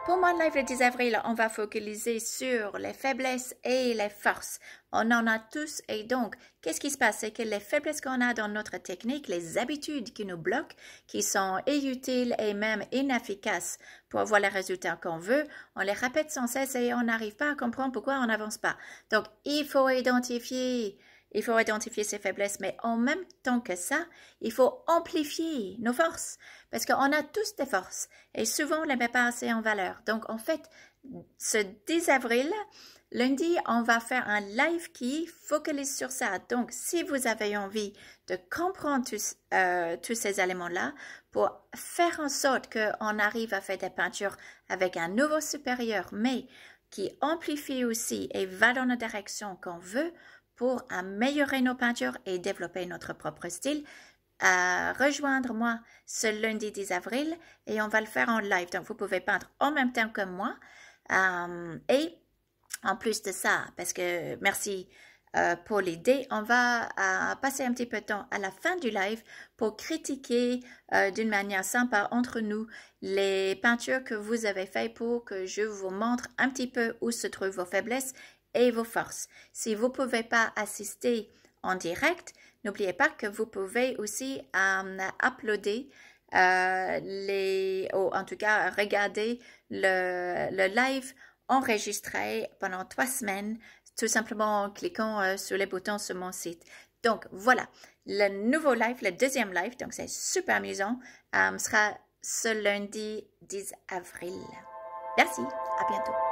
Pour mon live le 10 avril, on va focaliser sur les faiblesses et les forces. On en a tous et donc, qu'est-ce qui se passe? C'est que les faiblesses qu'on a dans notre technique, les habitudes qui nous bloquent, qui sont inutiles et même inefficaces pour avoir les résultats qu'on veut, on les répète sans cesse et on n'arrive pas à comprendre pourquoi on n'avance pas. Donc, il faut identifier ces faiblesses, mais en même temps que ça, il faut amplifier nos forces, parce qu'on a tous des forces, et souvent on ne les met pas assez en valeur. Donc, en fait, ce 10 avril, lundi, on va faire un live qui focalise sur ça. Donc, si vous avez envie de comprendre tous ces éléments-là, pour faire en sorte qu'on arrive à faire des peintures avec un niveau supérieur, mais qui amplifie aussi et va dans la direction qu'on veut, pour améliorer nos peintures et développer notre propre style, rejoindre-moi ce lundi 10 avril et on va le faire en live. Donc, vous pouvez peindre en même temps que moi. Et en plus de ça, parce que merci pour l'idée, on va passer un petit peu de temps à la fin du live pour critiquer d'une manière sympa entre nous les peintures que vous avez faites pour que je vous montre un petit peu où se trouvent vos faiblesses et vos forces. Si vous ne pouvez pas assister en direct, n'oubliez pas que vous pouvez aussi uploader ou en tout cas regarder le live enregistré pendant 3 semaines, tout simplement en cliquant sur les boutons sur mon site. Donc voilà, le nouveau live, le deuxième live, donc c'est super amusant, sera ce lundi 10 avril. Merci, à bientôt.